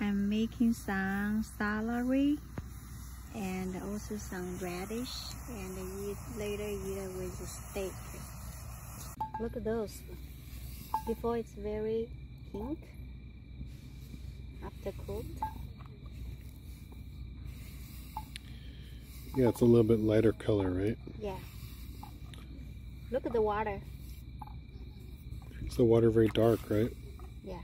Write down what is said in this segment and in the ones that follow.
I'm making some celery and also some radish, and later eat it with a steak. Look at those. Before it's very pink, after cooked. Yeah, it's a little bit lighter color, right? Yeah. Look at the water. Is the water very dark, right? Yeah.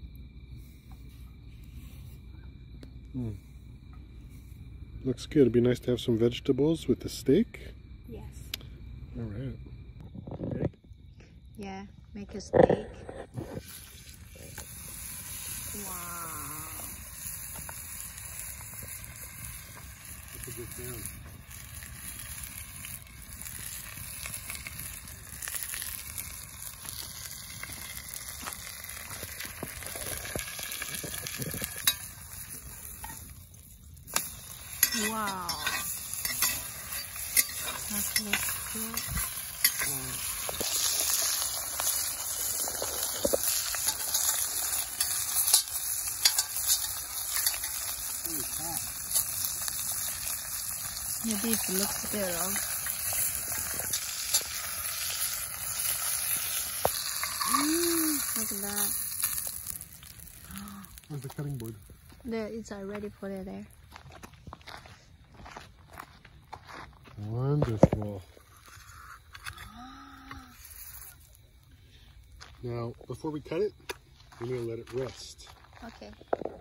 Looks good. It'd be nice to have some vegetables with the steak. Yes. All right. Okay. Yeah, make a steak. Wow. Look at this down. Wow. That looks good. Maybe it looks good. Look at that. Where's the cutting board? There, it's already put it there. Wonderful. Now, before we cut it, we're going to let it rest. Okay.